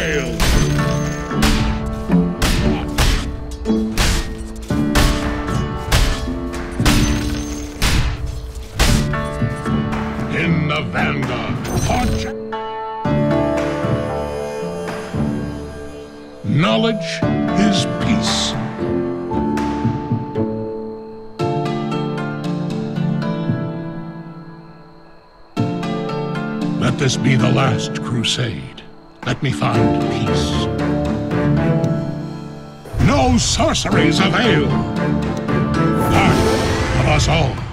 failed. In the vanguard, watch. Knowledge is peace. Let this be the last crusade. Let me find peace. No sorceries avail. Part of us all.